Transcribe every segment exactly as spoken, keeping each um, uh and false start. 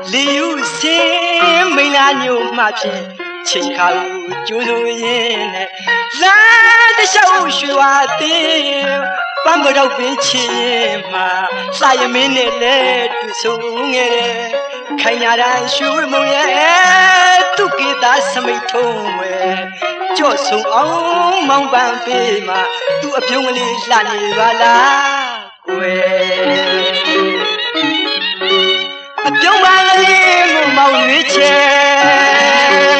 liu sim mình là nhiều mà chỉ chỉ khảo chú rồi nè lá để sao xóa tiêu bám vào đầu bên chim mà sai mình nè lệ tu sung nghe khai nhà ra suy mong ye tu kita samai thong we cho sung ông mong bằng bề mà tu ấp nhung li là ni ba la we ấp nhung ba li mong mong như che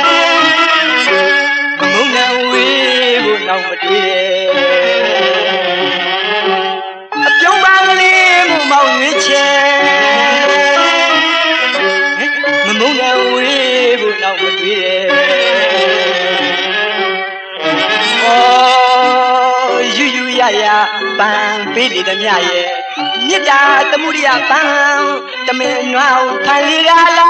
mong na we bu nong ma tui ấp nhung ba li mong mong như che mong na we bu nong ma tui ya bang pili da mya ye nita tamuriya bang tame nwao phali ga la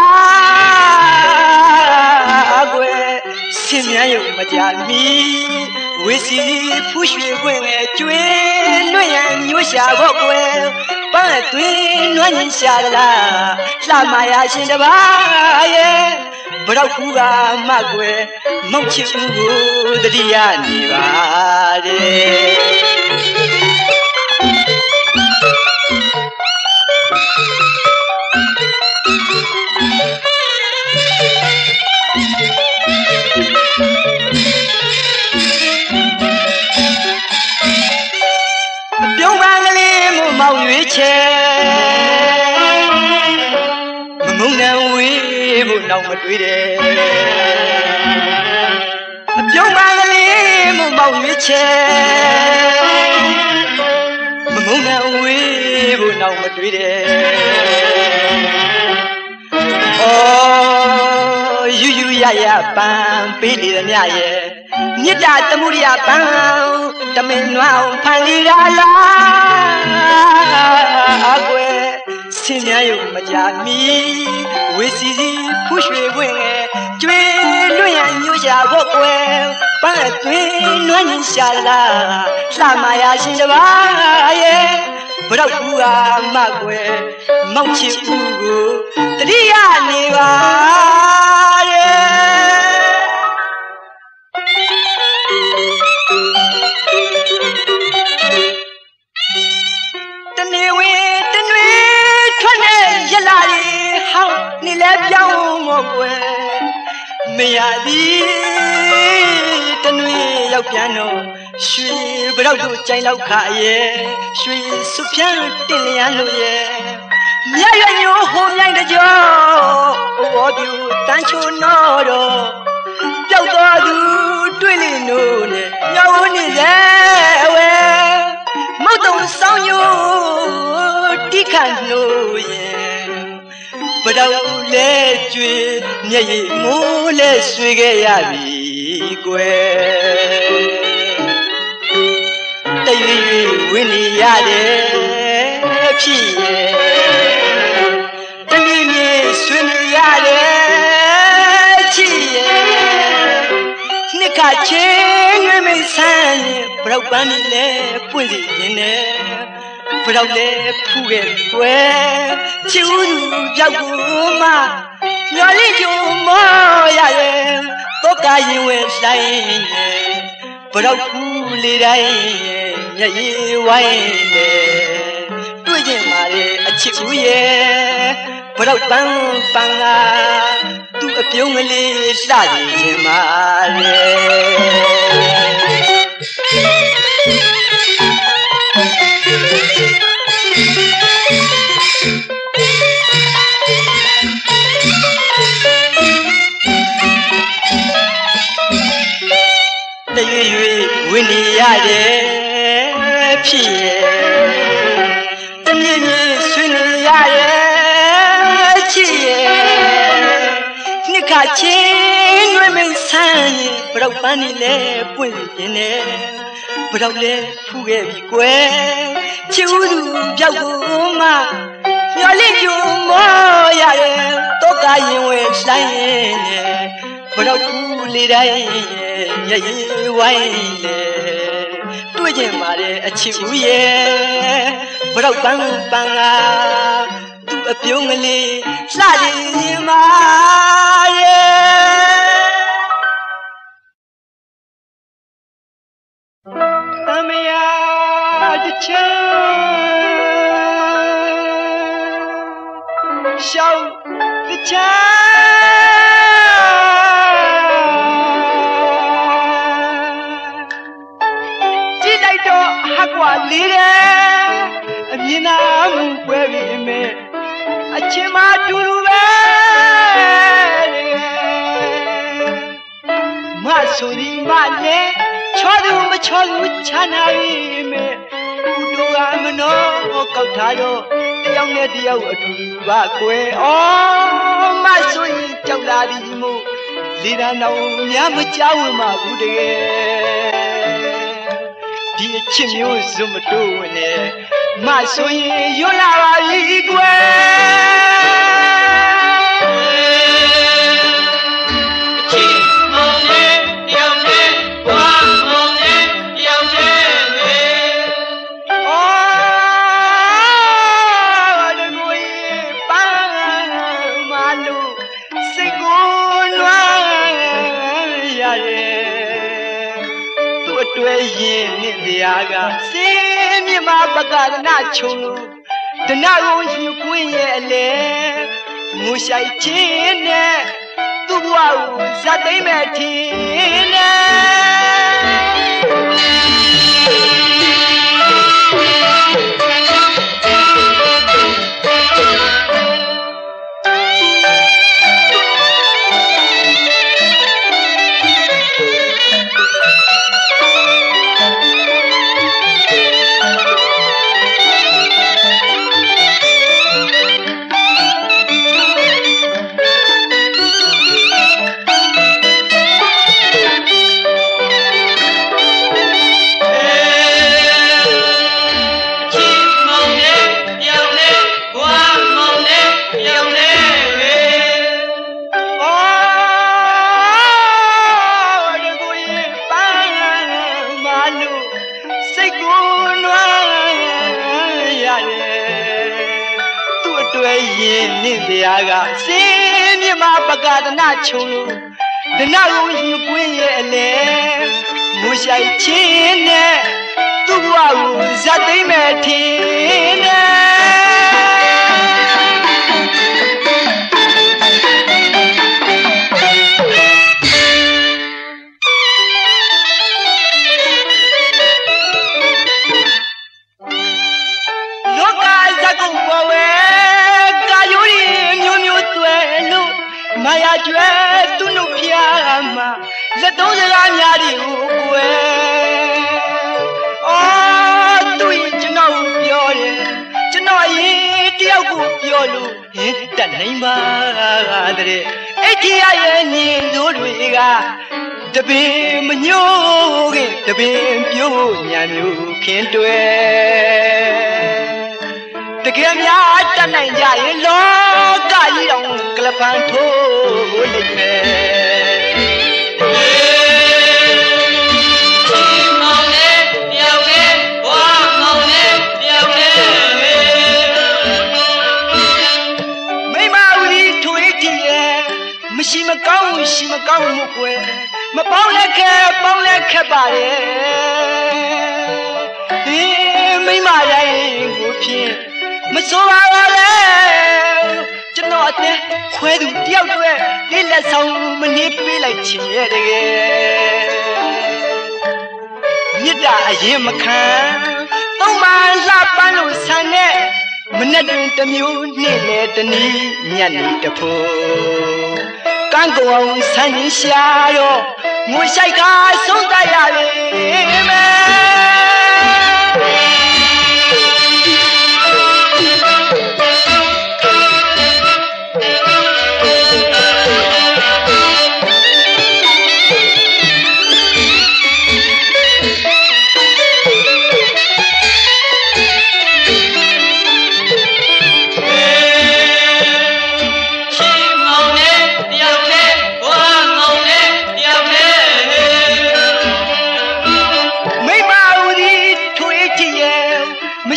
agwe simya yu ma ja mi we si phu shwe kwen nge chwe lwe yan nyo sha go kwe ba twi nwa nyin sha la la ma ya shin da ba ye bro khu ga ma kwe mong chi u da di ya ni ba de Biếu vang lên một màu nhụy che mà muốn nào quý một nòng mà tuổi đê Biếu vang lên một màu nhụy che mà muốn nào quý một nòng mà tuổi đê Oh yu yu ya ya bang pili da mya ye nita tamuriya bang tame nwao phali ga la agwe simya yu ma ja mi we si si phu shwe kwen nge chwe lwe yan nyo sha go kwe ba twi nwa nyin sha la la ma ya shin da ba ye bro khu ga ma kwe mong chi u go tariya ni ba ni le piao mo kwe me ya di tanwi yauk pian no shui brau du chai lau kha ye shui su pian tin lian lo ye mya yue nyu ho myai da jo o du tan chu no do piao to du twi li no ne nyao ni le we mo tong sao yu ti khan no ye But I let you, ye, mole, swiggy, abby, David Winnie Yade, P. David Swinny Yade, Chi. Nika Ching, my son, broke one leg, pulling in there. Bro le phuge kwe chiu jau gu ma nyo li ju mo ya ye to ka yin we sai bro khu le dai nya yi wai le twi jin ma le a chiu ye bro bang bang la tu a pyong le sa jin ma le Winnie Yade, P. The Mini Swinny Yade, Chi. Nika Chin, women sang, broke bunny le, winning it. Broke le, Puget, Gwen, Chiu, Jaguma, your little more, Yade, Toka, you were slaying, broke cool it. Ye waile tuje mare achi uye bro bang bang tu အပြုံးကလေးလှနေရင်မာအမယာတချမ်းရှောက်တချမ်းကြည့်လိုက်တော့ဟကွာလေးတယ်အမြင်နာမှုပွဲပြီးအမေအချင်းမတူတူပဲမဆိုဒီမနဲ့ချောသူမချောသူချမ်းသာပြီမေဦးတို့ကမနောကောက်ထားတော့တယောက်နဲ့တယောက်အတူတူပါကွယ်ဩမဆိုရင်ကြောက်လာသည်မို့လေသာနောင်များမကြောက်ဝင်ပါဘူးတကယ်ဒီအချစ်မျိုးစွမတိုးဝင်နဲ့မဆိုရင်ရွတ်လာပါပြီကွယ်အချစ်မောင်နဲ့တယောက်နဲ့ဘွားမောင်နဲ့တယောက်နဲ့လေဩဒီကိုပန်းမလို့စိတ်ကိုလွှမ်းရတယ်သူ့အတွဲရင်နဲ့တရားကစေးမြမပကရဏချုံလို့တဏှာကိုယူခွင့်ရဲ့အလဲငိုရှိုက်ခြင်းနဲ့သူ့ဘဝကိုဇတ်သိမ့်မဲ့ထင်နဲ့တရားကစေးမြမပကဒနာချုံလို့ဒနာကိုယူကွင်းရဲ့အလဲငိုရှိုက်ခြင်းနဲ့သူ့ဘဝကိုဇတ်သိမ့်မဲ့ထင်နဲ့လောကဇတ်ကုန်ပေါ်ဝဲမာယာကျွဲသူ့နှုတ်ဖျားမှာလက်သုံးစကားများဒီကိုကွယ်အော်သူရင်ကျွန်တော်ပြောတယ်ကျွန်တော်အရင်တယောက်ကိုပြောလို့ဟင်တနိုင်ပါတဲ့အဲ့ဒီရဲ့ညင်တို့တွေကတပင်မညိုးခင်တပင်ပြိုးညာမျိုးခင်းတွဲတကယ်များတတ်နိုင်ကြရင်လောကကြီးတော်ကလပန်းထိုးလိမ့်မယ်မောင်နဲ့ပြောင်းနဲ့ဘွားမောင်နဲ့ပြောင်းနဲ့မိမဦးဒီထွေးကြည့်ရဲ့မရှိမကောင်းရှိမကောင်းမှုကွယ်မပေါင်းလက်ခဲပေါင်းလက်ခက်ပါရဲ့ဒီမိမတိုင်းကိုဖြင့်မစိုးပါဘူးလေကျွန်တော်အသက်ခွဲသူတယောက်တည်းလေးလက်ဆောင်မနေပေးလိုက်ချင်ရဲ့တကယ်မြစ်တာအရင်မခံသုံးမလှပန်းလို့ဆန်နဲ့မနဲ့တွင်တစ်မျိုးနေ့လေတနည်းညနေတဖို့ကန်းကုံအောင်ဆန်းရင်ရှာတော့ငွေဆိုင်ကားဆုံးတတ်ရလေမယ်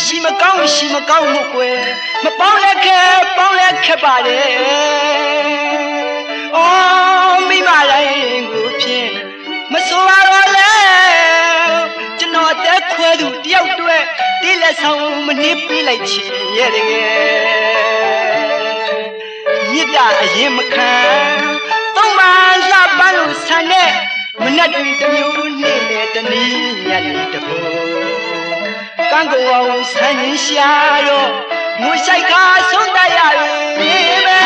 မရှိမကောင်းရှိမကောင်းမှုကွယ်မပေါင်းလက်ခဲပေါင်းလက်ခက်ပါလေအော်မိမတိုင်းကိုဖြင့်မဆိုပါတော့လေကျွန်တော်အသက်ခွဲသူတယောက်တည်းတိလက်ဆောင်မနှိပ်ပေးလိုက်ချင်ရဲ့တကယ်မြစ်တာအရင်မခံသုံးပါးလှပန်းလို့ဆန်တဲ့မနက်တွေတစ်မျိုးနေ့လေတနည်းညနေတပူကံကောအောင်ဆန်းရင်ရှာတော့ငိုဆိုင်ကားဆုံးတရပြီပဲ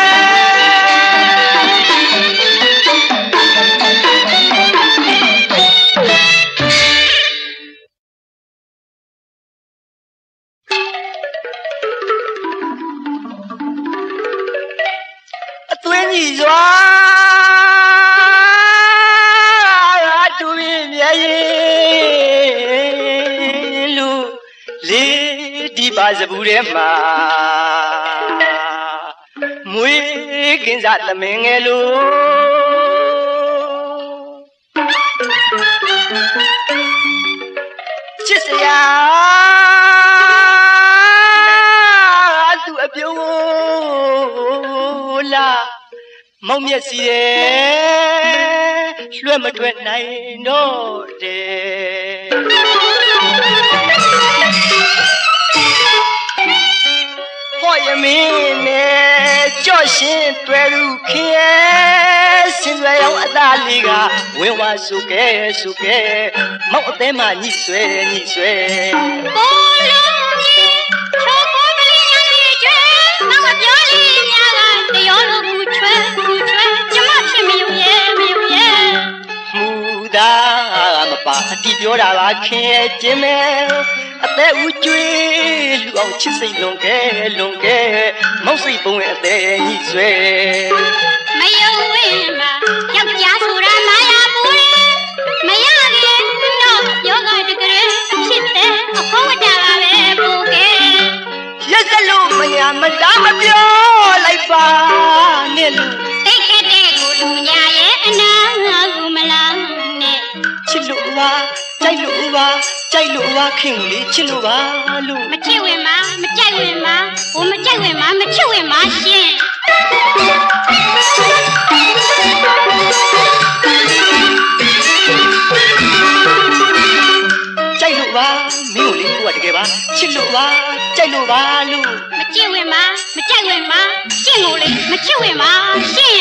အသွင်းကြီးစွာတူရင်မြဲရင်လူလေးဒီပါစဘူးထဲမှာမွေးကင်းစားသမင်ငယ်လို့ချစ်စရာသူအပြုံးလားမောင်မျက်စီရဲ့လွှဲမထွက်နိုင်တော့တယ်ဟောရမင်းနဲ့ကြော့ရှင်တွေ့လူခင်ရဲ့စင်ရွယ်ရောက်အသားလေးကဝင်းဝါစုကဲစုကဲမောက်အသေးမှညှိဆွဲညှိဆွဲဘောလုံးကြီးချောပေါ်မလေးညာလေးကျွဲမောင်မပြောလေးများကတရောလိုကူချွဲကူချွဲကျမဖြစ်မယုံရဲ့မယုံရဲ့မူသားမပါအတီပြောတာပါခင်ရဲ့ကျင်းမယ်အသက်ဦးကျွေးလူအောင်ချစ်စိတ်လွန်ကဲလွန်ကဲမောက်စိတ်ပုံရဲ့အသေးညှိဆွဲမယုံဝင်မှာယောက်ျားဆိုတာမာယာပူတယ်မရခင်တော့ယောဂတကယ်ဖြစ်တဲ့အခေါ်ဝတ္တပါပဲပူကဲရက်စလို့မရမတားမပြောလိုက်ပါနဲ့လူတိတ်ခက်တဲ့ကိုလူညာရဲ့အနာကိုမလားနဲ့ချစ်လို့ပါကြိုက်လို့ပါကြိုက်လို့ပါခင်လေးချစ်လို့ပါလို့မချစ်ဝင်မှာမကြိုက်ဝင်မှာဟိုမကြိုက်ဝင်မှာမချစ်ဝင်မှာရှင်ကြိုက်လို့ပါမင်းကိုလေးကိုကတကယ်ပါချစ်လို့ပါကြိုက်လို့ပါလို့မချစ်ဝင်မှာမကြိုက်ဝင်မှာရှင့်ကိုလေးမချစ်ဝင်မှာရှင်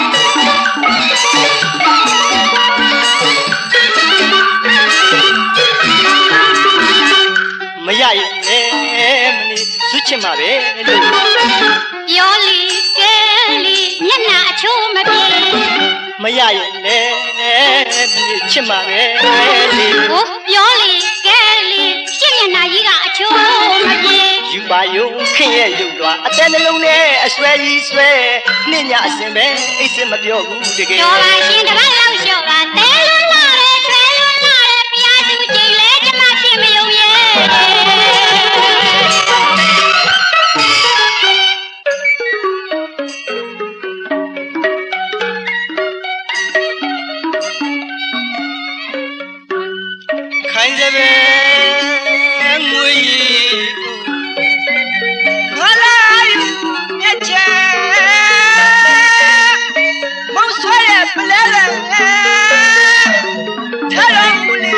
မရရင်လည်းမနေစွချင်မှာပဲလို့ပြောလီကဲလီမျက်နှာအချိုးမပြေမရရင်လည်းမနေချစ်မှာပဲလို့ဟိုပြောလီကဲလီရှင့်မျက်နှာကြီးကအချိုးမပြေယူပါယုံခင်ရဲ့ရုပ်လွာအတန်နှလုံးနဲ့အဆွဲကြီးဆွဲနှင်းညအစင်ပဲအိတ်စင်မပြောဘူးတကယ်ပြောပါရှင်တပတ်လောက်လျှော့တာတဲလွန်းလာတယ်ထွဲလွန်းလာတယ်ပြားစုကြိမ်လဲကျမဖြစ်မယုံရဲ့ခိုင်းစပဲငွေငါလာယူမြက်ချဲမောင်ဆွဲရပလဲလဲထားတော်မူလေ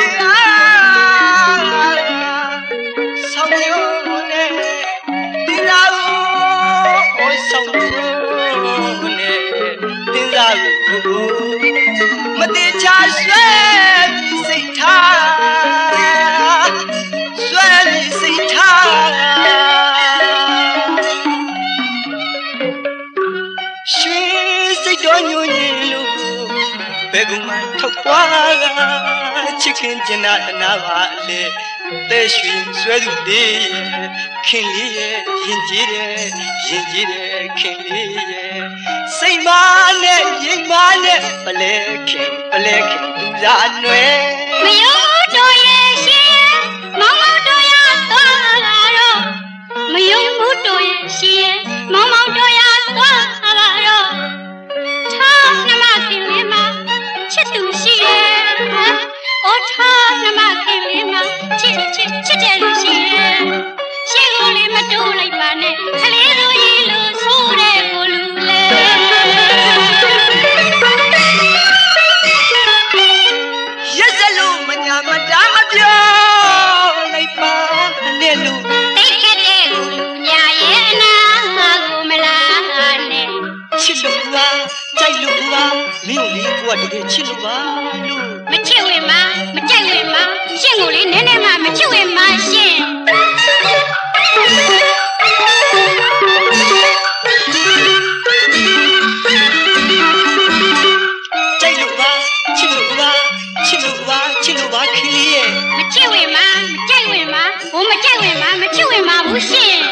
ဆောင်းရုံနဲ့တင်လာကိုဆောင်းရုံနဲ့တင်လာကိုမတိချာဆွဲစိတ်ထားဆွဲစိတ်ထားရွှေစိတ်တော်ညူညင်လို့ဘယ်ကမှထောက်ပွားချစ်ခင်ကျင်နာတနာပါလေတဲရွှေဆွဲသူလေးခင်လေးရဲ့ရင်ကြည်တယ်ရင်ကြည်တယ်ခင်လေးရဲ့စိတ်မနဲ့ရင်မနဲ့ပလဲခင်ပလဲခင်သူစားနွယ်မယုံတော်ရဲ့ရှင်မောင်မောင်တော်ရသွားလာတော့မယုံဘူးတော်ရဲ့ရှင်မောင်မောင်တော်ရသွားလာတော့ထားနှမခင်လေးမှာချစ်သူရှိရဲ့အိုးထားနှမခင်လေးမှာချစ်ချစ်ချစ်တယ်လို့ရှိရဲ့တိုးလိုက်ပါနဲ့ခလေးတို့ရေလို့ဆိုးတဲ့ကိုလူလေရက်စလို့မညာမတားမပြောလိုက်ပါနဲ့လူတိတ်ခက်တဲ့ကိုလူညာရဲ့အနာကိုမလားနဲ့ချစ်လို့ပါကြိုက်လို့ပါမင်းလေးကိုကတကယ်ချစ်လို့ပါလို့မချစ်ဝင်မမကြိုက်ဝင်မရှင့်ကိုလေနည်းနည်းမှမချစ်ဝင်မရှင့်ကြိုက်လို့ပါချစ်လို့ပါချစ်လို့ပါချစ်လို့ပါခလေးရဲ့မချစ်ဝင်မမကြိုက်ဝင်မဟိုမကြိုက်ဝင်မမချစ်ဝင်မဘူးရှင့်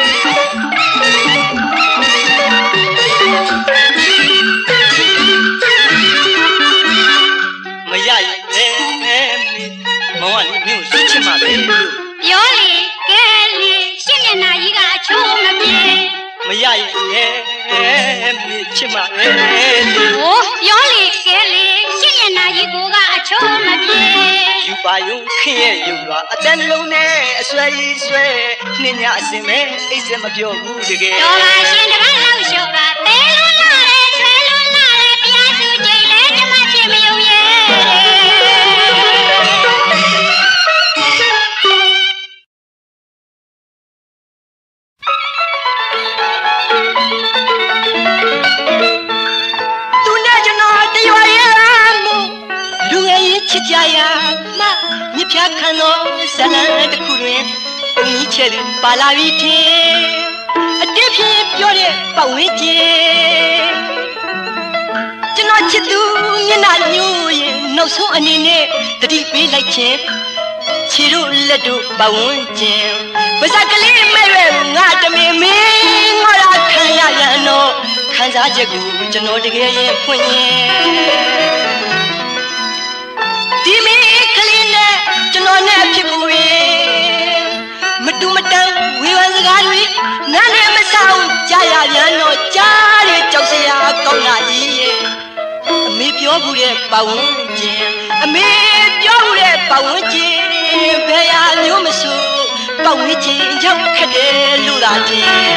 မရရင်လည်းမောင်ကလည်းမင်းကိုချစ်မှာပဲလို့ပြောလေကဲလေရှင့်မျက်နှာကြီးကအချိုးမပြေမရရင်လည်းမင်းချစ်မှာပဲလို့ဟိုပြောလေကဲလေရှင့်မျက်နှာကြီးကိုကအချိုးမပြေယူပါယုံခင်ရဲ့ယူပါအတန်လုံးနဲ့အဆွဲကြီးဆွဲနှင်းညအစင်ပဲအိတ်စမပြောဘူးတကယ်တော်ပါရှင်တပတ်လောက်ရှော့ပါတဲလုံးလာတယ်ချွဲလုံးလာတယ်တရားစုကြိတ်လဲကျမချင်မယုံရဲ့ချစ်ကြရမမြပြခံသောဇလန်တစ်ခုတွင်ပုံကြီးချဲသူပါလာပြီထင်အတိဖြင့်ပြောတဲ့ပတ်ဝန်းကျင်ကျွန်တော်ချစ်သူမျက်နှာညို့ရင်နောက်ဆုံးအနေနဲ့တတိပေးလိုက်ခြင်းခြေတို့လက်တို့ပတ်ဝန်းကျင်ပါးစပ်ကလေးမဲ့ရွယ်ငါတမင်မင်းငေါ်ရခံရရန်တော့ခံစားချက်ကိုကျွန်တော်တကယ်ရင်ဖွင့်ရင်ဒီမင်းကလေးနဲ့ကျွန်တော်နဲ့ဖြစ်ဖို့ရင်မတူမတန်ဝေဖန်စကားတွေနားနဲ့မဆောင်ကြားရပြန်တော့ကြားတဲ့ကြောက်စရာကောင်းတာကြီးရဲ့အမေပြောဘူးတဲ့ပတ်ဝန်းကျင်အမေပြောဘူးတဲ့ပတ်ဝန်းကျင်ဘယ်ရမျိုးမဆိုပတ်ဝန်းကျင်ရောက်ခက်တယ်လို့သာချင်း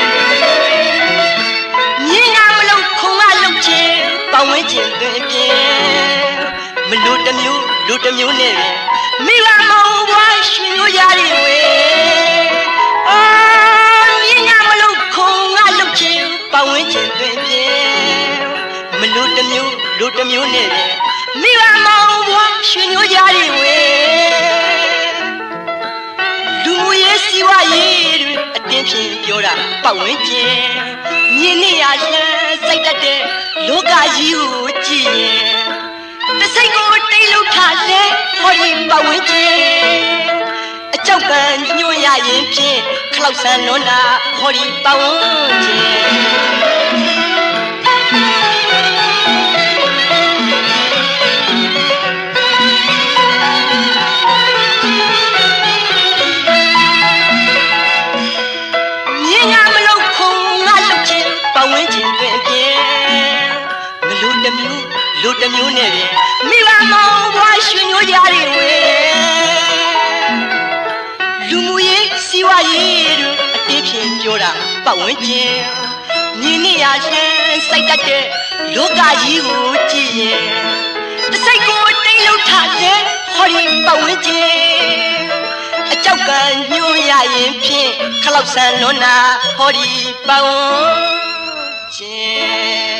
မြင်ရမလို့ခုံကလုံချင်းပတ်ဝန်းကျင်တွင်ပြင်းမလို့တမျိုးလူတမျိုးနဲ့မိဘမောင်ဘွားရှင်မျိုးရတယ်ဝေအာမြင်ရမလို့ခုံကလုံချင်းပတ်ဝန်းကျင်တွင်ပြင်းမလို့တမျိုးလူတမျိုးနဲ့မိဘမောင်ဘွားရှင်မျိုးရတယ်ဝေလူမှုရေးစီဝါရေးတွေအတင်းဖြင့်ပြောတာပတ်ဝန်းကျင်မြင်နေရလှမ်းစိုက်တတ်တဲ့လောကကြီးကိုကြည့်ရင်တစိတ်ကိုတိတ်လို့ထားလဲဟောဒီပတ်ဝန်းကျင်အကြောက်ကညွှန်ရရင်ဖြင့်ခလောက်ဆန်လွန်တာဟောဒီပတ်ဝန်းကျင်မြင်ရမလို့ခုံငါလုတ်ချင်းပတ်ဝန်းကျင်တွင်ပြင်းမလို့တမျိုးလူတမျိုးနဲ့မိဘမောင်ဘွားရှင်မျိုးကြတယ်ဝေလူမှုရေးစီဝါရေးတို့အတေးဖြင့်ပြောတာပတ်ဝန်းကျင်မြင်နေရလှမ်းစိုက်တတ်တဲ့လောကကြီးကိုကြည့်ရင်တစိတ်ကိုတိတ်လို့ထားတဲ့ဟောဒီပတ်ဝန်းကျင်အကြောက်ကညှို့ရရင်ဖြင့်ခလောက်ဆန်လွန်တာဟောဒီပတ်ဝန်းကျင်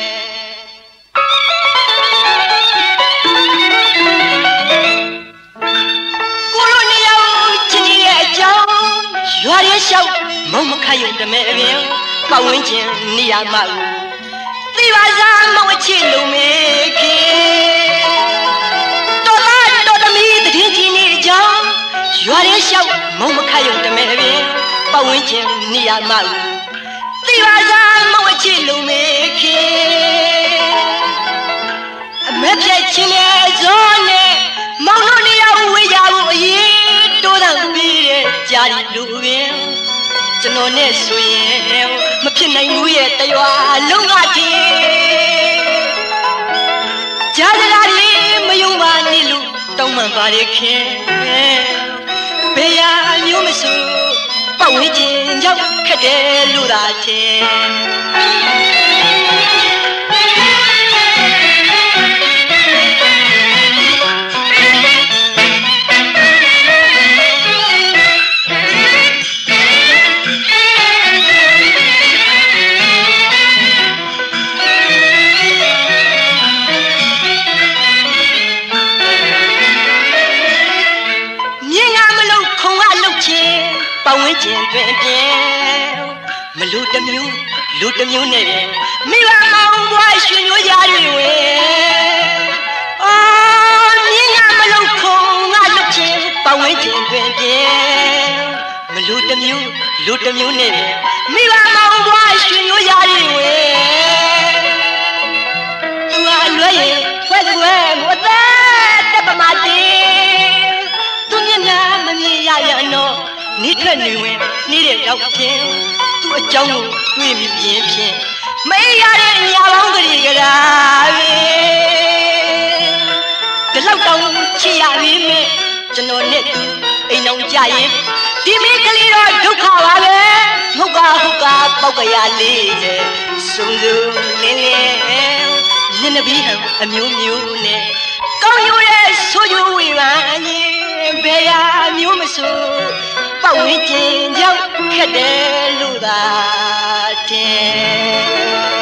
ရွာရဲလျှောက်မုံမခရုံတမဲအပြင်ပတ်ဝန်းကျင်နေရာမှာသိပါစားမဝချစ်လို့မေခင်တော်လားတော်သမီးတည်ချင်းနေကြောင်းရွာရဲလျှောက်မုံမခရုံတမဲအပြင်ပတ်ဝန်းကျင်နေရာမှာသိပါစားမဝချစ်လို့မေခင်အမေပြည့်ချင်းရဲ့ဇောနဲ့မောင်တို့နေရာဝေးကြဖို့အရေးတိုးတော့ပြီးတဲ့ကြာရီလူပင်ကျွန်တော်နဲ့ဆိုရင်မဖြစ်နိုင်ဘူးရဲ့တရွာလုံးကတည်းကြာကြတာလေးမယုံပါနဲ့လို့တောင်းပန်ပါရခင်ဘယ်ရမျိုးမဆိုပပတ်ဝန်းကျင်ရောက်ခက်တယ်လို့သာထင်ပတ်ဝန်းကျင်တွင်ပြင်းမလူတမျိုးလူတမျိုးနဲ့မိဘမောင်ဘွားရွှေမျိုးရားတွေဝင်အော်မြင်းရမလို့ခုံငါလုတ်ချင်းပတ်ဝန်းကျင်တွင်ပြင်းမလူတမျိုးလူတမျိုးနဲ့မိဘမောင်ဘွားရွှေမျိုးရားတွေဝင်သူဟာလွယ်ရင်ဆွဲဆွဲမသက်တက်ပမာတင်သူမျက်နှာမမြင်ရရတော့နေထွက်နေဝင်နေတဲ့ရောက်ဖြင့်သူ့အကြောင်းကိုတွေးမိပြင်းဖြင့်မေးရတဲ့ညပေါင်းကလေးကရာပဲဒီလောက်တောင်ချစ်ရပြီမဲ့ကျွန်တော်နဲ့သူအိမ်အောင်ကြရင်ဒီမိကလေးတော့ဒုက္ခပါပဲဟုတ်ကဟုတ်ကပေါက်ကရလေးတဲ့စုံစုံလင်းလင်းမျက်နှာပြီးဟံအမျိုးမျိုးနဲ့ကောင်းရိုးရဲ့ဆိုးရိုးဝေပါရင်ဘယ်ရမျိုးမဆိုပတ်ဝန်းကျင်ရောက်ခက်တယ်လို့သာတင်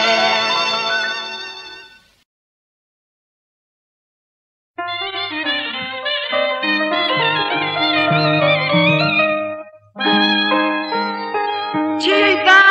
ချစ်တာ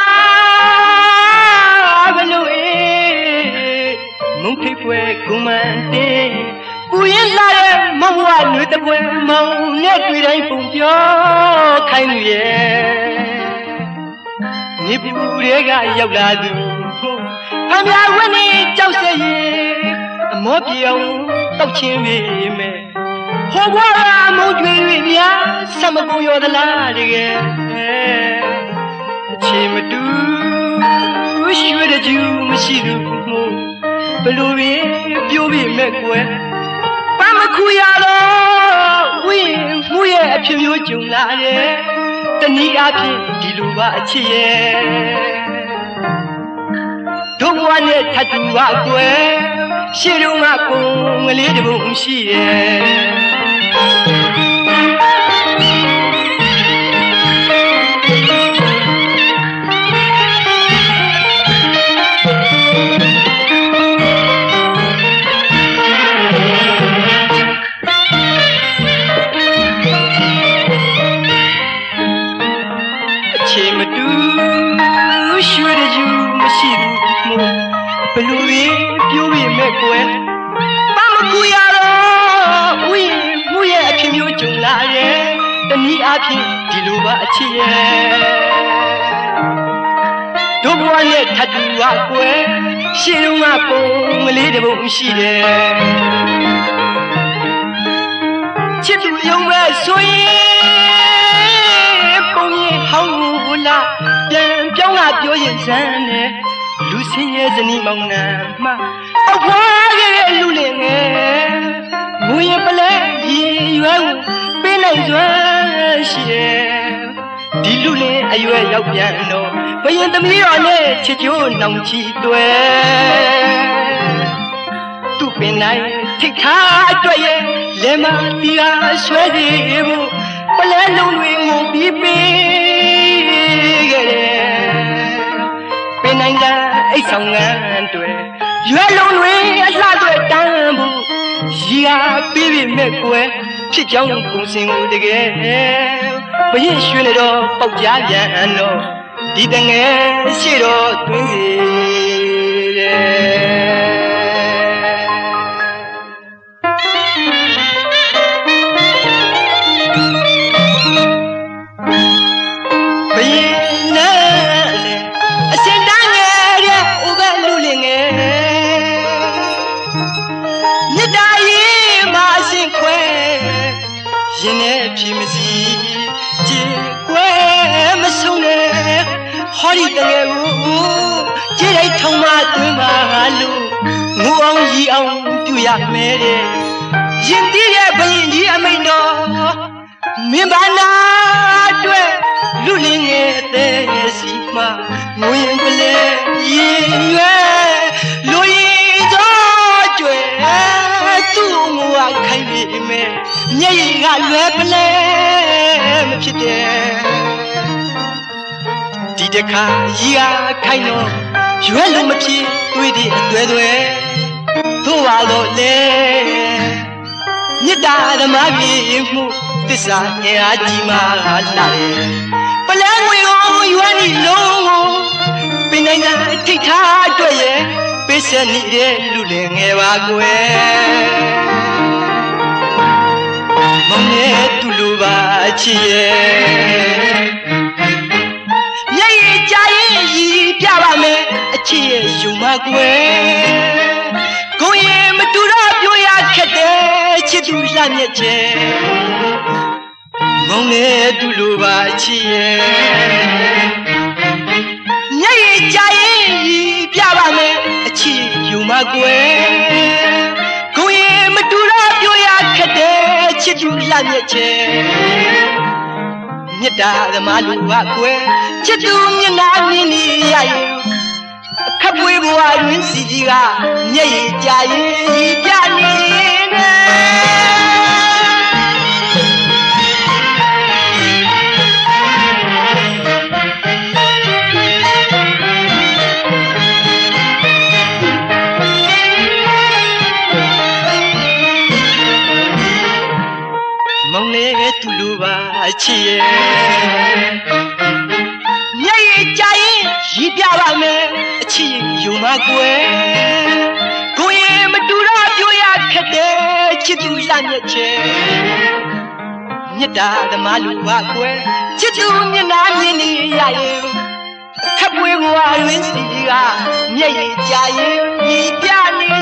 ဘလို့အေးမုန်ထိပ်ပွဲကုမန်တင်ပူရင်လာတဲ့မောင်ဝါလူတပွဲမောင်နဲ့တွေ့တိုင်းပုံပြောခိုင်းလူရဲ့မြေပူတွေကရောက်လာသူဖမ်းပြဝင်းနေကြောက်စရဲ့အမောပြောင်တောက်ချင်းပေမဲ့ဟောဘွားမုံကျွေးတွေများဆက်မပူရောသလားတကယ်အချေမတူရွှေတကျူမရှိသူမို့ဘလို့ပဲပြောပြမဲ့ကွယ်ပမခုရတော့ဝင်းမှုရဲ့အဖြစ်မျိုးကြုံလာတယ်တနည်းအားဖြင့်ဒီလိုပါအချစ်ရဲ့ဒုဘဝနဲ့ထတူပါကွယ်ရှေ့တုန်းကပုံငလေးတစ်ပုံရှိရဲ့ဘလို့ပဲပြောပြမဲ့ကွယ်ပမကူရတော့ဝင်းမှုရဲ့အဖြစ်မျိုးကြုံလာရဲ့တနည်းအားဖြင့်ဒီလိုပါအချစ်ရဲ့ဒုဘဝနဲ့ထတူပါကွယ်ရှေ့တုန်းကပုံငလေးတစ်ပုံရှိတယ်ချစ်သူယုံမဲ့ဆိုရင်ပုံရင်ဟောင်းဘူးလားပြန်ပြောင်းလာပြောရင်စမ်းတယ်လူစင်းရဲ့ဇနီးမောင်နှံမှအဖွားရဲ့လူလင်ငယ်ငွေပလဲရည်ရွယ်ပေးနိုင်စွမ်းရှိတယ်ဒီလူလင်အရွယ်ရောက်ပြန်တော့ဘယင်သမီးတော်နဲ့ချစ်ချိုးနှောင်ချီတွယ်သူ့ပင်နိုင်ထိတ်ခါအတွက်ရဲ့လက်မတီးအားဆွဲစီဖို့ပလဲလုံးတွေငုံပြီးပေးခဲ့တယ်ပင်နိုင်ကအိတ်ဆောင်ငန်းတွေရွယ်လုံးတွေအလှတွေတန်းဖို့ရီအားပြီးပြီမဲ့ကွယ်ဖြစ်ကြောင်းပုံစင်ကိုတကယ်ဘရင်ရွှေနေတော့ပေါက်ကြားပြန်တော့ဒီတငယ်ရှိတော့တွင်းစီတယ်ဘရင်နဲ့အစင်တန်းငယ်တဲ့ဥပလူလင်ငယ်မြတ်တာရေးမှာအစင်ခွဲရင်နဲ့ဖြီမစီကြည်ကွယ်မဆုံးနဲ့ဟောဒီတငယ်ကိုကြည်လိုက်ထုံမသွင်းပါလို့ငူအောင်ရီအောင်ပြုရမယ်တဲ့ရင်တည်းရဲ့ဘရင်ကြီးအမိန်တော်မင်းဘာနာအတွက်လူလင်ငတဲ့စီမှာငွေပလဲရင်ရွယ်လူရင်သောကျွဲသူ့ငွားခိုင်းနေမယ်မျက်ရည်ကလွယ်ပလဲမဖြစ်တဲ့ဒီတခါရီယာခိုင်းတော့ရွယ်လို့မဖြစ်တွေးတဲ့အသွဲသွဲသို့ပါတော့လေမြတ်တာဓမ္မပြေမှုသစ္စာအင်အားကြီးမှလာတယ်ပလဲငွေကိုရွယ်နေလုံးကိုပင်နိုင်ငံထိတ်ထားအတွက်ရဲ့ပေးဆက်နေတဲ့လူလင်ငယ်ပါကွယ်မောင်ရဲ့သူလိုပါချစ်ရဲ့မျက်ရည်ကြရင်ရည်ပြပါမယ်အချစ်ရဲ့ယူမကွယ်ကိုရင်မတူတော့ပြောရခက်တယ်ချစ်သူလှမျက်ချေမောင်နဲ့သူလိုပါချစ်ရဲ့မျက်ရည်ကြရင်ရည်ပြပါမယ်အချစ်ယူမကွယ်ကိုရင်မတူတော့ပြောရခက်တယ်ချစ်သူလှမျက်ချေမြတ်တာသမားလူပါကွယ်ချစ်သူမျက်နှာမြင်နေရရင်ခပ်ပွေးဘဝရင်းစီကြီးကမျက်ရည်ကြရင်ရည်ပြနေမောင်လေးသူလူပါချစ်ရဲ့မျက်ရည်ကြရင်ရည်ပြပါမယ်အချစ်ယူမကွယ်ကိုရင်မတူတော့ပြောရခက်တယ်ချစ်သူလှမျက်ချေမြတ်တာဓမ္မလူပါကွယ်ချစ်သူမျက်နှာမြင်နေရရင်ခပ်ပွေးဘဝရင်းစီကမျက်ရည်ကြရင်ရည်ပြနေ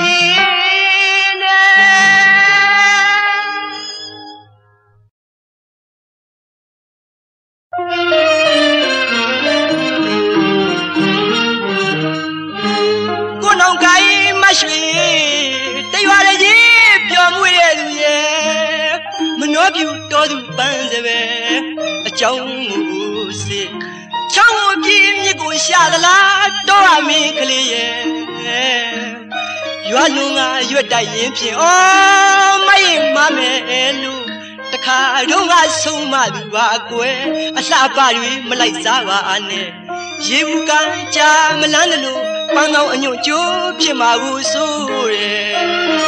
ကိုနောင်ကိုင်းမရွှေတရွာကြီးပျော်မွေ့ရဲ့သူရဲ့မနှောပြူတော်သူပန်းစပဲအကြောင်းကိုစေချောင်းကိုပြင်းမြစ်ကိုရှာသလားတော်အမင်းကလေးရဲ့ရွာလုံးကရွက်တိုက်ရင်ဖြင့်အော်မရင်မမယ်လို့တခါတော့ငါဆုံးမသူပါကွယ်အလှပတွေမလိုက်စားပါနဲ့ရေဘူးကကြာမလန်းတယ်လို့ပန်းကောင်းအညွန့်ကျိုးဖြစ်မှာဘူးဆိုတယ်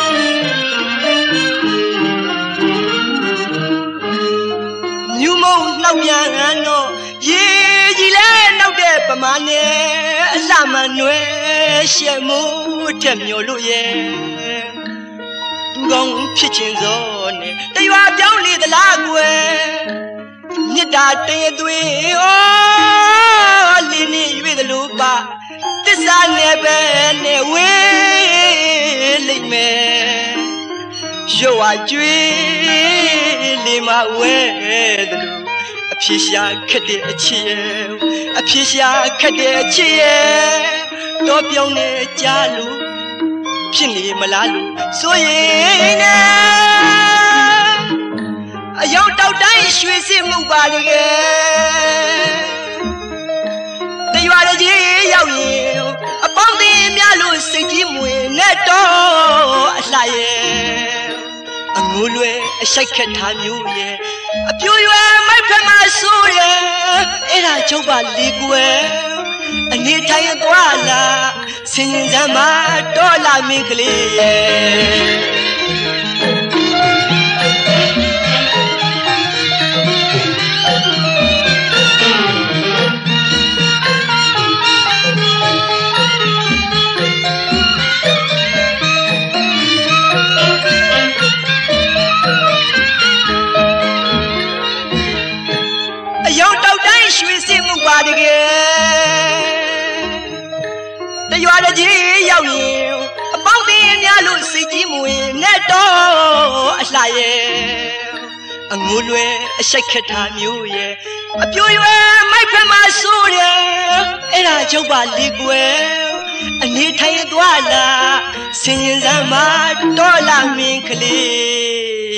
မြူမုံနှောက်ပြန်တော့ရေကြီးလဲနှောက်တဲ့ပမာနဲ့အလှမနွယ်ရှက်မိုးထက်မျောလို့ရဲ့သူကောင်းဖြစ်ခြင်းစောနဲ့တရွာပြောင်းလေသလားကွယ်မြစ်တာတေးသွေးဩလင်းနေရွေသလိုပါသစ္စာနဲ့ပဲနဲ့ဝေးလိမ့်မယ်ရွာကျွေးလေမဝဲသလိုအဖြေရှာခက်တဲ့အချစ်ရဲ့အဖြေရှာခက်တဲ့အချစ်ရဲ့တော့ပြောင်းနေကြလို့ဖြစ်နေမလားလို့ဆိုရင်နဲ့အရောက်တောက်တိုင်းရွှေစစ်မှုပါလေကဲတရွာကြီးရောက်ရင်အပေါင်းသေးများလို့စိတ်ကြီးမွေနဲ့တော့အလှရဲ့အငိုးလွယ်အရှိုက်ခက်ထားမျိုးရဲ့အပြိုရွယ်မိုက်ဖက်မှာဆိုရဲ့အဲ့ဒါချုပ်ပါလေကွယ်အနေထိုင်သွားလာစင်စမ်းမှာတော့လာမင်းကလေးအယောက်တောက်တိုင်းရွှေစစ်မှုပါတကယ်တရွာကြီးရောက်ရင်အပေါင်းသေးများလို့စိတ်ကြီးမဝင်နဲ့တော့အလှရဲ့အငိုးလွယ်အရှိုက်ခက်ထားမျိုးရဲ့အပြိုရွယ်မိုက်ဖက်မှာဆိုတယ်အဲ့ဒါချုပ်ပါလေကွယ်အနေထိုင်သွားလာစင်ရင်စမ်းမှာတော့လာမင်းက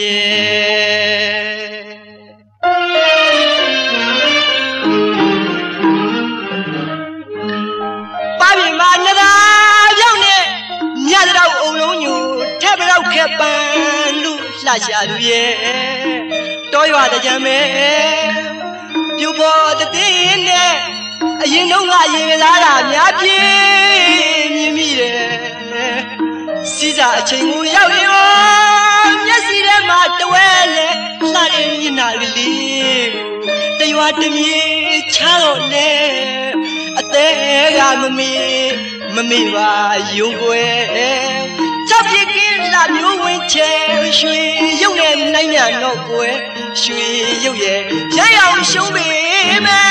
လေးလာရှာလူရဲ့တော်ရွာတကြံမဲပြူပေါ်တည်နဲ့အရင်တော့ငါရင်လာတာများပြင်းမြင်မိတယ်စီးစာအချိန်ကိုရောက်ရောမျက်စိထဲမှာတဝဲလေလှတဲ့ညနာလေးတရွာတမြေချတော့လေအသေးကမမီမမီပါယုံွယ်ကြောက်ပြကင်းလာမျိုးဝင်ချဲရွှေရုပ်နဲ့နိုင်ရတော့ကွယ်ရွှေရုပ်ရဲ့ရအောင်ရှုံးပေမယ်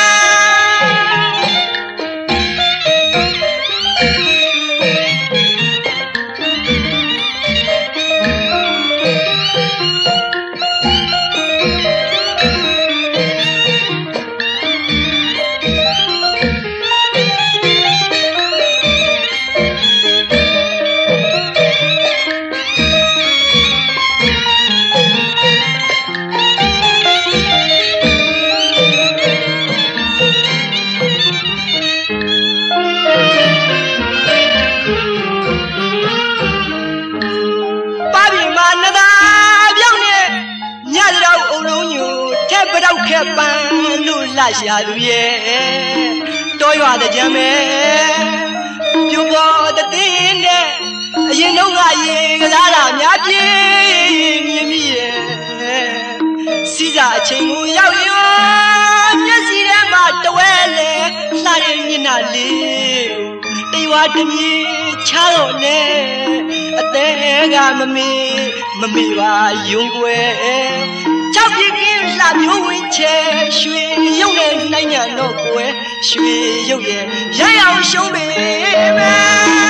ပန်းလို့လာရှာလူရဲ့တော်ရွာတကြံမဲပြူပေါ်တည်နဲ့အရင်တော့ငါရေကစားတာများပြင်းမြင်မိရဲ့စီးစာအချိန်ကိုရောက်ရောမျက်စိထဲမှာတဝဲလေလှတဲ့ညနာလေးတရွာတမြေချတော့လေအသေးကမမီမမီပါယုံွယ်ကြောက်ပြကင်းလာမျိုးဝင်ချဲရွှေရုပ်နဲ့နိုင်ညာတော့ကွယ်ရွှေရုပ်ရဲ့ရအောင်ရှုံးပေမယ်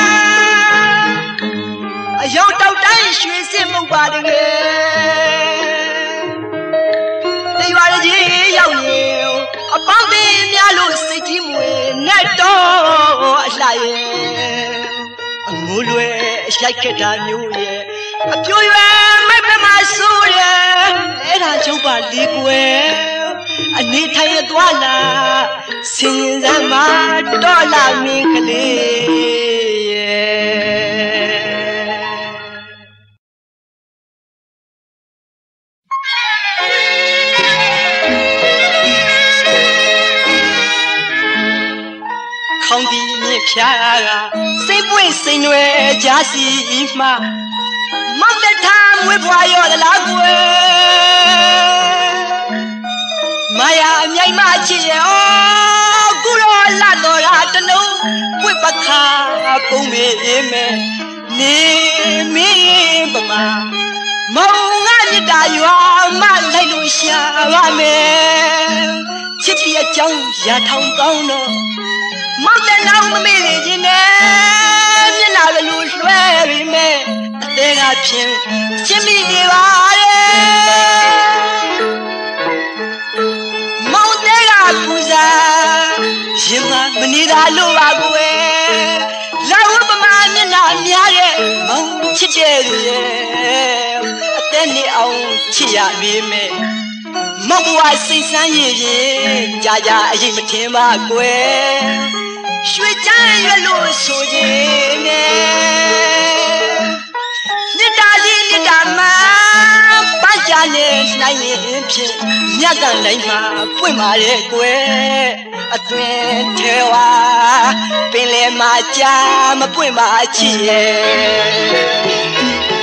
အရောက်တောက်တိုင်းရွှေစစ်မုတ်ပါတကယ်တရွာကြီးရောက်နေအပေါင်းသေးများလို့စိတ်ကြီးမွေနဲ့တော့အလှရဲ့အငိုးလွယ်အရှိုက်ခက်တာမျိုးရဲ့အပြိုရွယ်မိုက်ဖက်မှာဆိုးရဲ့အဲ့ဒါကျုပ်ပါလေကွယ်အနေထိုင်သွားလာစင်စမ်းမှာတော့လာမင်းကလေးရဲ့ခေါင်းဒီမြင့်ဖြာကစိတ်ပွင့်စိန်ွယ်ကြားစီမှမောက်တဲ့ထားမွေးဖွာရောသလားကွယ်မာယာအမြိုက်မချစ်ရဲ့အော်ကုရောလာတော်ရာတလုံးပွေပခါပုံမေးမယ်နေမင်းပမာမောင်ငါမြတ်တာရွာမလိုက်လို့ရှာပါမယ်ချစ်ပြအကြောင်းရာထောင်ကောင်းတော့မောက်တဲ့နောင်မမေ့လေခြင်းနဲ့မျက်နှာကလူလွှဲပြီးမဲ့အသေးကဖြင့်ချစ်မိနေပါရဲ့မောင်တဲ့ကပူဇာရင်မမနေတာလို့ပါကွယ်လာဝပမာမျက်နှာများရဲ့မောင်ချစ်တဲ့လူရဲ့အသက်နေအောင်ချစ်ရပေမဲ့မောင်ဘဝစိတ်ဆန်းရည်ရင်ကြာကြာအရင်မထင်ပါကွယ်ရွှေချမ်းရွလို့ဆိုရင်နဲ့မြတ်တာလေးမြတ်တာမှာပါကြနဲ့နိုင်ရင်ဖြင့်မြတ်ကလည်းမှာပွင့်ပါရဲ့ကွယ်အတွင်ထဲဝါပင်လေမှာကြာမပွင့်ပါချစ်ရဲ့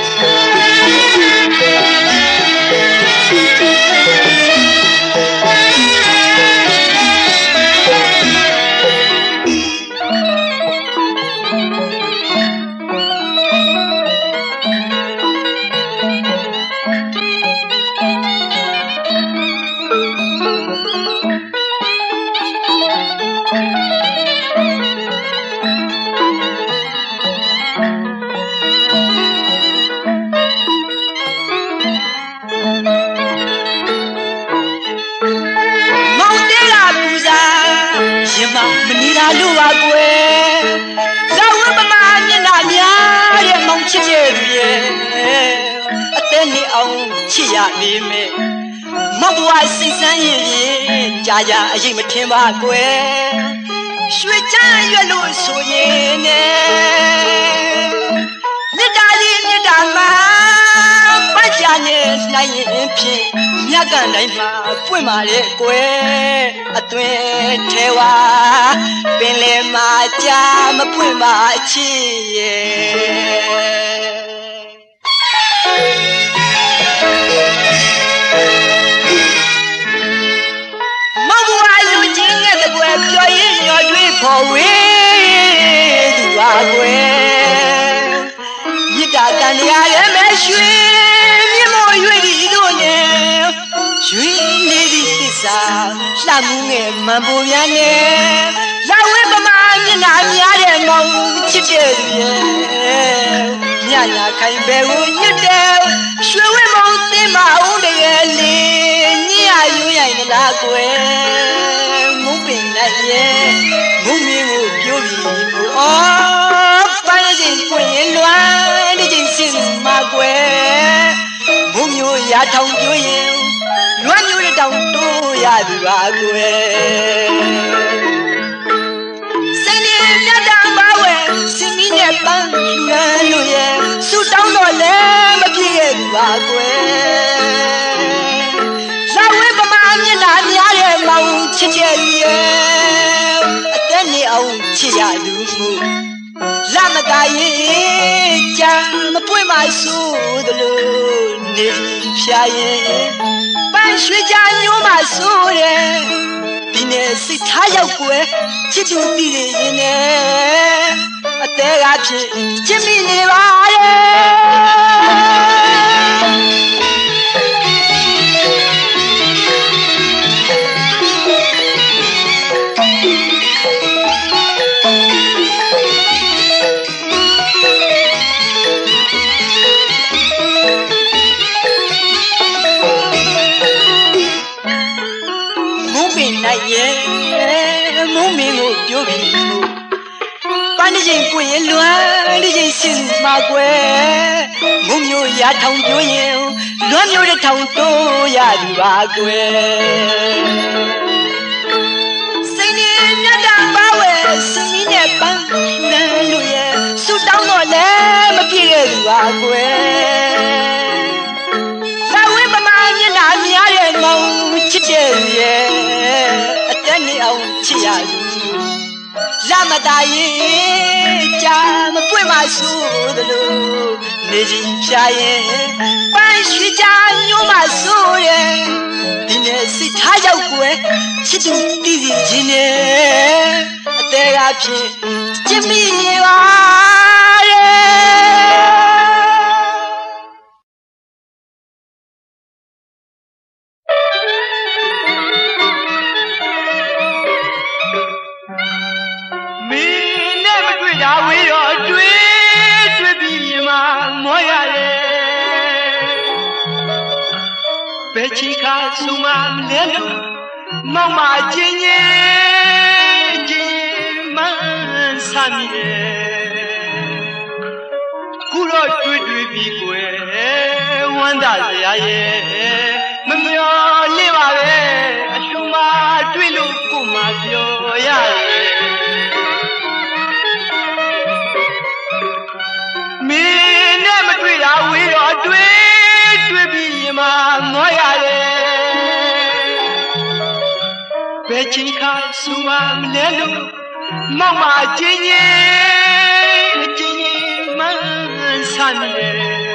မနေတာလို့ပါကွယ်လာဝပမာမျက်နှာများရဲ့မောင်ချစ်တဲ့လူရဲ့အသက်နေအောင်ချစ်ရပေမဲ့မောင်ဘဝစိတ်ဆန်းရည်ကြာကြာအရင်မထင်ပါကွယ်ရွှေချမ်းရွလို့ဆိုရင်နဲ့မြတ်တာလေးမြတ်တာမှာပ Jane, Nine Pin, Yagan, Pumare, Que, a twin Tewa, Belema Jam, Puma Chi. For we do our way. You got the I am a swim, you know you don't know. Swim, lady, Samu, Mamboyane, Lawa, and I'm Yadamo, Chicken. Yana can bear when you tell. Swim on them out again. Nia, you ain't that way. Moving that year. Oh, finding Queen Luan, didn't my way. Boom, you ya told you, run you down to Yadua. Singing down my way, singing a band, so down no lamb again, Bagway. So, if a man and I am Mount Chichelia. Ni ông chia đủ làm cái cha mà bôi mai su đồ luôn đi phía ban suy cha nhớ mai su đấy đi nè sĩ thái yêu quê chỉ đủ đi đi nè ở đây gặp chị chỉ mình đi vào Quên luôn đi xin mà quên muốn nhiều ya thông nhiều nhiều luôn nhiều để thông tôi ya đi ba quên sinh niên nhớ đang bao quên sinh niên nhẹ băng nên lui su đau nổi lẽ mà kia đi ba quên sao quên mà mà như nào như ai mong chết chết ở đây ni ông chỉ ya làm đại cha mà bôi mai su đồ luôn nên chỉ phải ban suy cha nhớ mai su đấy đi nè sĩ thái yêu quê chỉ đủ đi đi gì nè để gặp chị chỉ mình vào Chika sumam lelo mama jinye jinman samye kuro tui tui bi kwe wanda ya ye mamyo le ba be ashuma tui lu ku ma pyo ya ye me ne ma tui la we ro tui tui bi ma mo ya ye Chika sumam lelo mama jinye jinman samye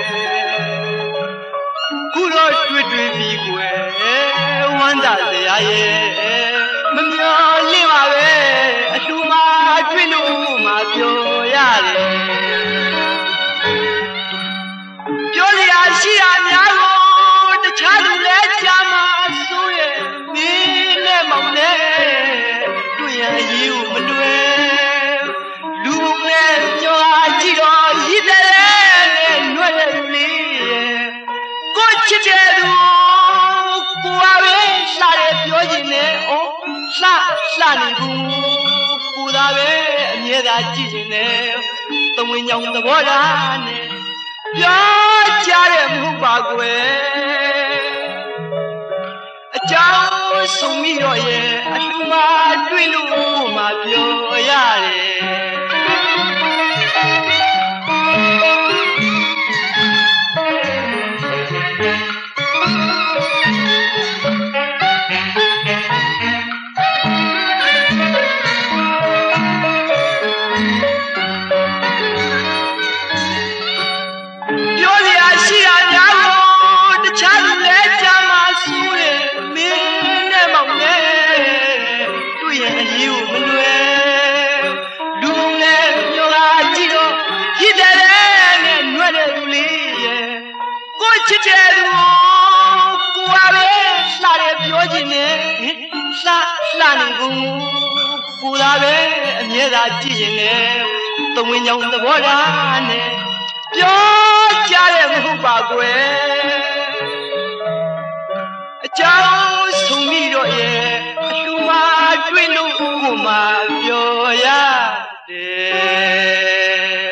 kuro tui tui bi kwe wanda ya ye mamyo le ba be ashuma tui lu ma pyo ya le pyo ya shi ya nya lo ta cha lu le cha ma su ye ni le mong le tu ya yi u ma lwe lu le jo a ji ro yi de le nwe le li ko chi che du ku a be sha le pyo jin ne o sha sha ni bu ku da be a mye da ji jin ne tong win nyong da bo da ne pyo cha le mu ba kwe a cha sung mi ro ye a shu ma twi lu ma pyo ya le လှလှနေကုန်ကိုသာပဲအမြဲသာကြည့်ရင်လည်းသုံးဝင်ကြောင်သဘောထားနဲ့ပြောကြရမဟုတ်ပါကွယ်အကြောင်းဆုံးပြီးတော့ရဲ့အလှူမတွေ့လို့ကိုမှပြောရတယ်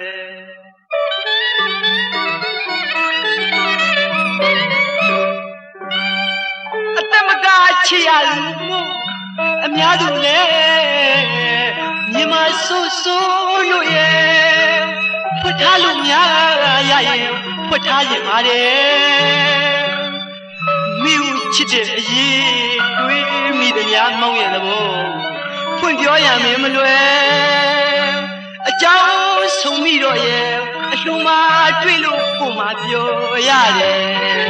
အတမကချီရလို့အများသူလည်းညီမဆိုးဆိုးလို့ရဲ့ဖွက်ထားလို့များရရင်ဖွက်ထားရင်ပါတယ်မိဦးချစ်တဲ့အရေးတွေးမိတဲ့များမောင်းရတဲ့ဘောဖွင့်ပြောရမင်းမလွယ်အကြောင်းဆုံးပြီးတော့ရဲ့အလှူမတွေ့လို့ကိုမှပြောရတယ်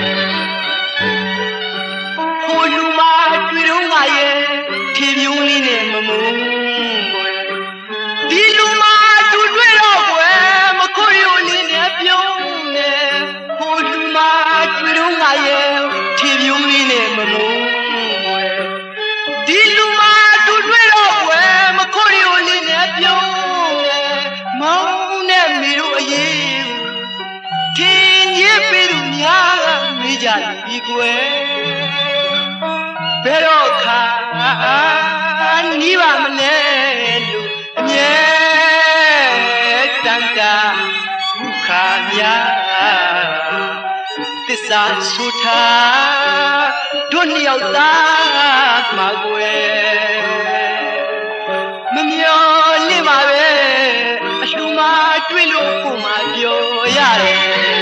ဟိုလူမတွေ့တော့ငါရဲ့ထီပြုံးလေးနဲ့မမုန်းကွယ်ဒီလူမတူတွေ့တော့ကွယ်မခွရိုလေးနဲ့ပြုံးနေဟိုလူမတွေ့တော့ငါရဲ့ထီပြုံးလေးနဲ့မမုန်းကွယ်ဒီလူမတူတွေ့တော့ကွယ်မခွရိုလေးနဲ့ပြုံးနေမောင်းနဲ့မီတို့အရေးထင်ကြီးပေသူများမေးကြပြီကွယ်ဘယ်တော့ခါနီးပါမလဲလို့အမြဲတန်တာဒုက္ခများသစ္စာဆိုထားတို့နှစ်ယောက်သားမှာကွယ်မမျော်လင့်ပါပဲအလှူမတွေ့လို့ကိုမှပြောရတယ်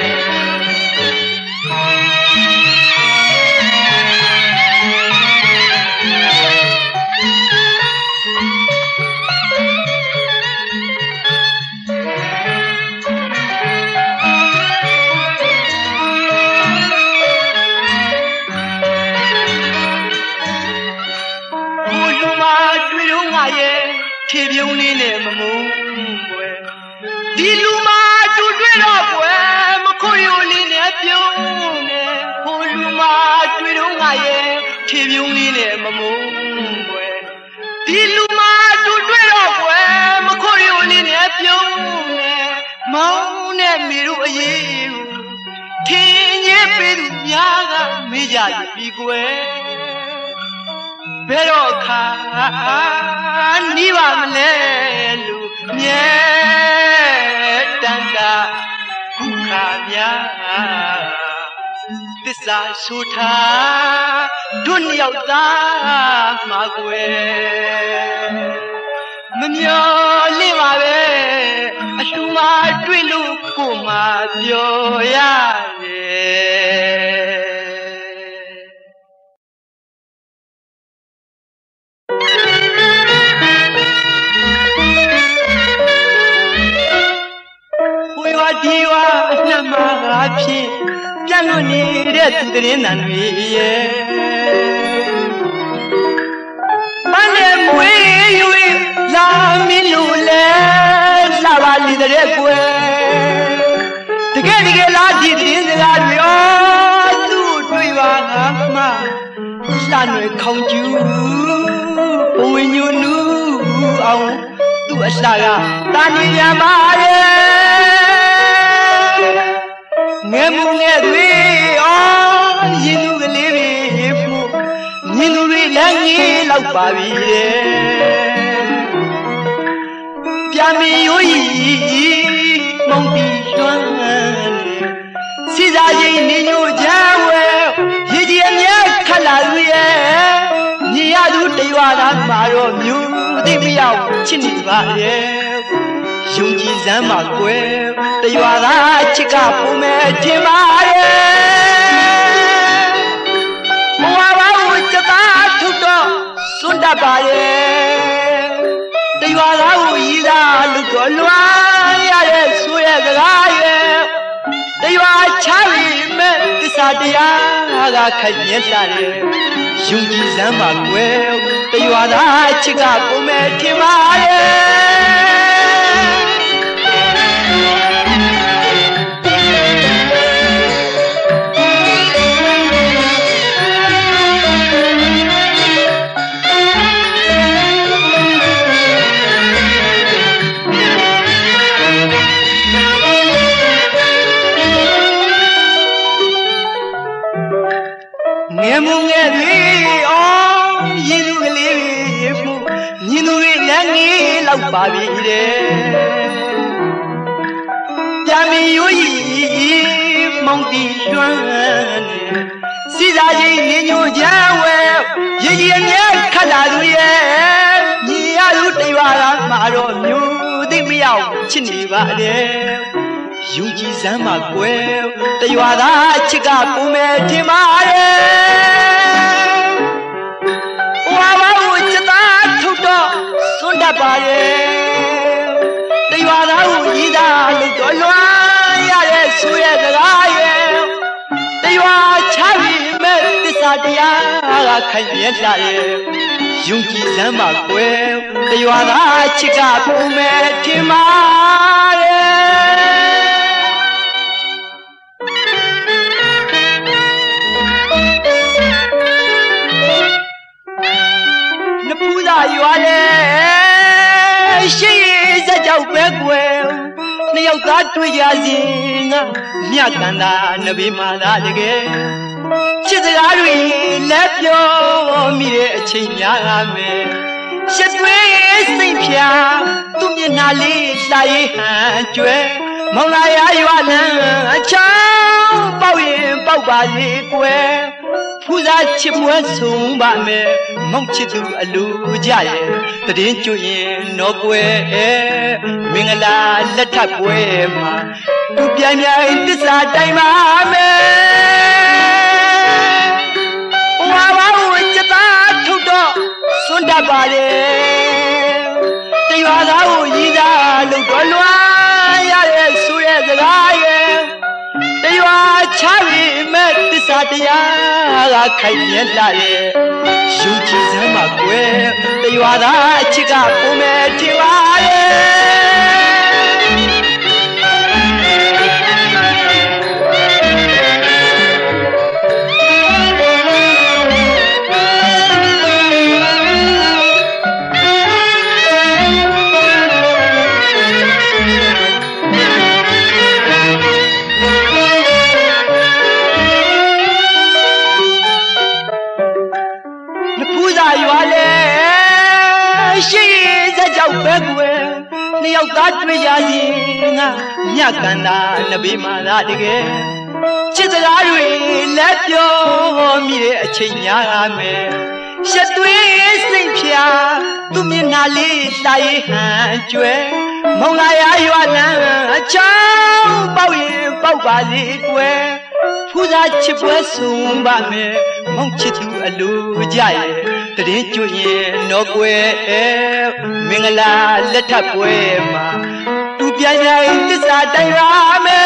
ထီပြုံးလေးနဲ့မမုန်းကွယ်ဒီလူမတူတွေ့တော့ကွယ်မခွရိုလေးနဲ့ပြုံးနေဟိုလူမတွေ့တော့ငါရဲ့ထီပြုံးလေးနဲ့မမုန်းကွယ်ဒီလူမတူတွေ့တော့ကွယ်မခွရိုလေးနဲ့ပြုံးနေမောင်းနဲ့မီတို့အရေးထင်ကြီးပေသူများကမေးကြပြီကွယ်ဘယ်တော့ခါနီးပါမလဲလို့မြဲတန်တာဒုက္ခများသစ္စာဆိုထားတို့နှစ်ယောက်သားမှာကွယ်မမျော်လင့်ပါပဲအလှူမတွေ့လို့ကိုမှပြောရတယ်ဒီဝါအနှမငါဖြင့်ပြန့်လွတ်နေတဲ့သူတရင်တန်တွေရဲ့မနဲ့မွေး၍လာမင်းလူလဲလှပါလိတဲ့ကွယ်တကယ်တကယ်လားဒီတရင်စကားတွေဩသူ့တွေ့ပါငါမှလှနွယ်ခေါင်ကျူဘဝညွနူအောင်သူ့အလှကတာနေရပါရဲ့ငဲမှုငဲတွေအော်ရင်သူကလေးတွေဖို့မြင်သူတွေလည်းငေးလောက်ပါပြီတဲ့ပြမီရိုးကြီးမောင်တီကျွမ်းစီစားရင်နေညိုချမ်းဝဲရည်ကြီးအမြဲခတ်လာသူရဲ့ညီရသူတရွာသားမှာတော့မြို့သိမရောက်ချစ်နေပါရဲ့ယုံကြည်စမ်းပါကွယ်တရွာသားချစ်ကပုံမဲ့ခြင်းပါရဲ့ဘဝဘာကိုစကားထုတ်တော့စွန့်တတ်ပါရဲ့တရွာသားကိုရည်သားလို့တော့လွားရတဲ့ဆိုရဲ့စကားရဲ့တရွာချပြီးမဲ့သစ္စာတရားကခိုင်မြဲလာတယ်ယုံကြည်စမ်းပါကွယ်တရွာသားချစ်ကပုံမဲ့ခြင်းပါရဲ့ oh you believe you know it langi lau pa bi de Yami yu yi mong ti yuan si za ji ni nyu jian we yi yi nye khat la lu ye ni ya lu tai wa la ma ro myu ti ma yao chit ni ba de yu ji san ma gwe tai wa da chit ka pu me tin ma de wa ba wu chit ta thut do sun dat ba de tai wa da wu yi da lu do lwan ya de su ye da ga ye tai wa cha bi me tissa taya khai yen la ye yung ji san ma gwe tai wa da chit ka pu me tin ma de you are there. She is a joke, well. Neil got to Yazina, Miakanda, Nabimala again. She's a Larry, left your me a chinyame. She's way, Saint Pierre, to me, Nali, Sai, and Jue, Molaya, you are a child, Bowing, Bowbali, where. Puza chipwa sumba me mong chitu alu jaye tadin chuyin no kwe mingala latha kwe ma tu pian pian tissa tai ma me wa wa wu chita thut do sun dat ba de tai wa ga wu yi da lu do lwan ya ye su ye saga ye tai wa cha bi me tissa taya ga khai yen la ye yu ji san ma gwe tai wa da chit ka pu me tin wa ye Neil got to Yazina, Yakanda, Nabimala again. She's a Larry, left your me a chinyame. She's way, Saint Pierre, to me, Nali, Sai, and Jue, Molaya, you are a child, Bowie, Bowbali, where. Puza chipwa sumba me mong chitu alu jaye tadin chuyin no kwe mingala latha kwe ma tu pian pian tissa tai wa me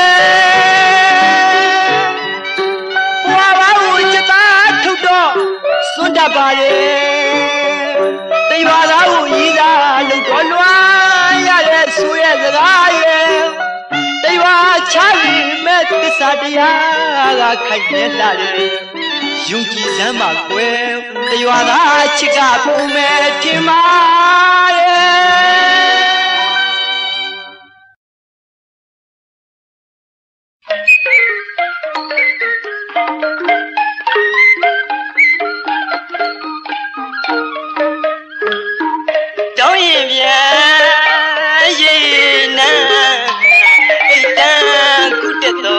wa wa wu chit ta thut do sun dat ba de tai wa da wu yi da lu do lwan ya ye su ye saga ye tai wa cha bi me tissa taya ga khai yen la de yung ji san ma gwe tai wa da chit ka pu me tin ma de Don't yin bian yin na ai dan ku de to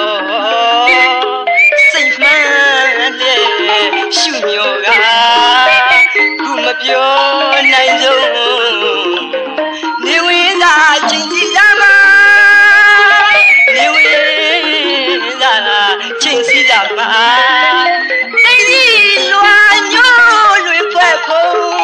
sai man le shu myo ga ku ma pyo nai zong ni win da chin ji da ma ni win da chin si da ma dai ji lua nyo lui phue pho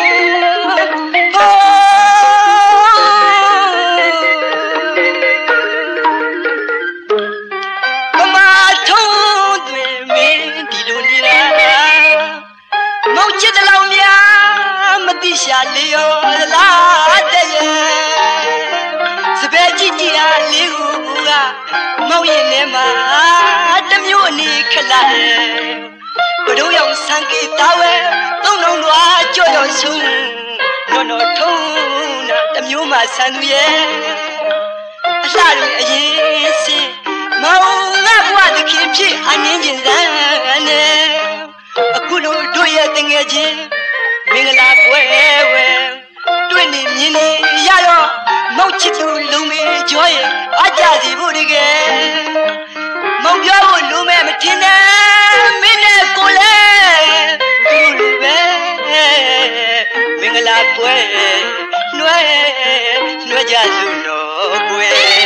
Sha leo la de ye sbe ji ji a li hu ga mau yin ne ma ta myo ni khla ye ko do yong sang ki ta we tong nong lwa jo yo sung no no thong na ta myo ma san ye a la ri a yin si mau nga bwa de ki phi a nin jin zan ne Akulu doye tengeji mingala kwe we tweni mini yaro mauchitu lume joy ajazi burige mongyo lume mtine mine kole tulube mingala kwe nwe nwe jazu no kwe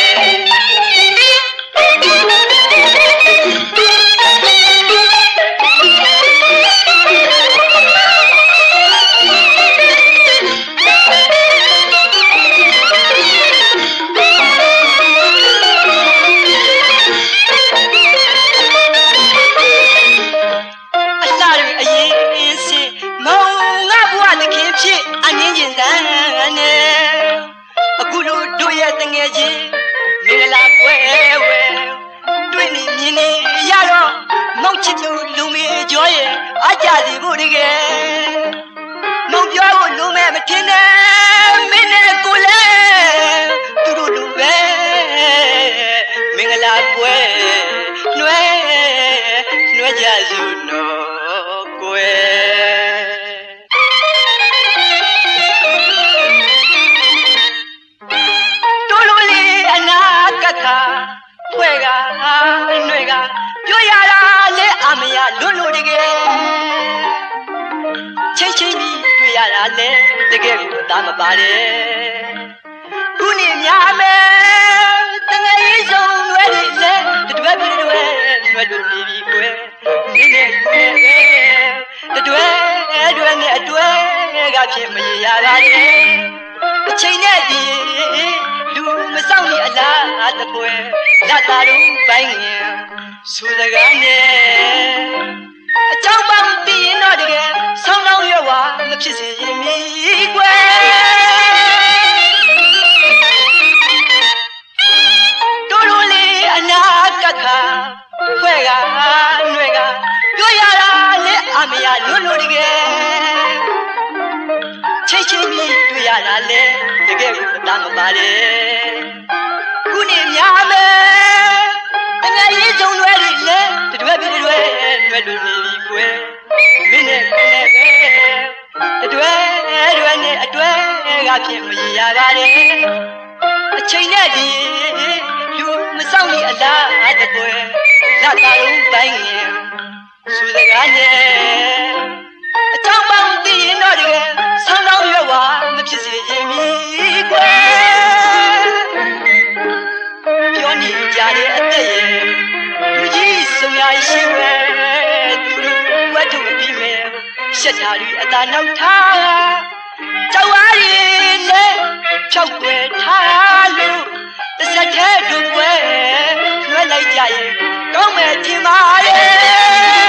mingala kwe we tweni mini yaro mauchitu lume joy ajazi burige mongyo lume mtine mine kule turulube mingala kwe nwe nwe jazu no kwe Fuega, nuega, yo ya la le amia lulu dige. Che che mi yo ya la le dige ko ta ma ba de. Ku ni mya me tnga yi song nwe de le de dwe bi de we nwe lu ni bi kwe. Ni ne kwe de dwe dwe ne dwe ga phit ma yi ya ba de. A chain ne di lu ma saw ni ala ta kwe. La ta lu bai nge su da ga ne a chang bang ti no de ge song long yue wa ma phit si yin mi kwe do lu li ana ka kha phwe ga nwe ga yo ya la le a ma ya lu lu de ge chai chai mi twi ya la le de ge ko ta ma ba le ku ni mya me tnga yi song nwe de le de dwe bi de dwe nwe lu ni bi kwe mi ne ku ne be de dwe dwe ne a dwe ga phit ma yi ya ba de a chain ne di lu ma saw ni a la ta kwe la ta lu bai nge su da ga ne a chang bang ti no de song long yue wa ma phit si yin mi kweပြောနေကြတဲ့အသက်ရဲ့လူကြီးဆုံးရရှိဝဲသူတို့ဝတ်ထုတ်ပြီးမယ်ရှက်တာတွေအသာနောက်ထားကြောက်အားရည်နဲ့ဖြောက်ွယ်ထားလို့တစ်ဆက်တည်းတို့ွယ်လွှဲလိုက်ကြရင်ကောင်းမယ်ထင်ပါရဲ့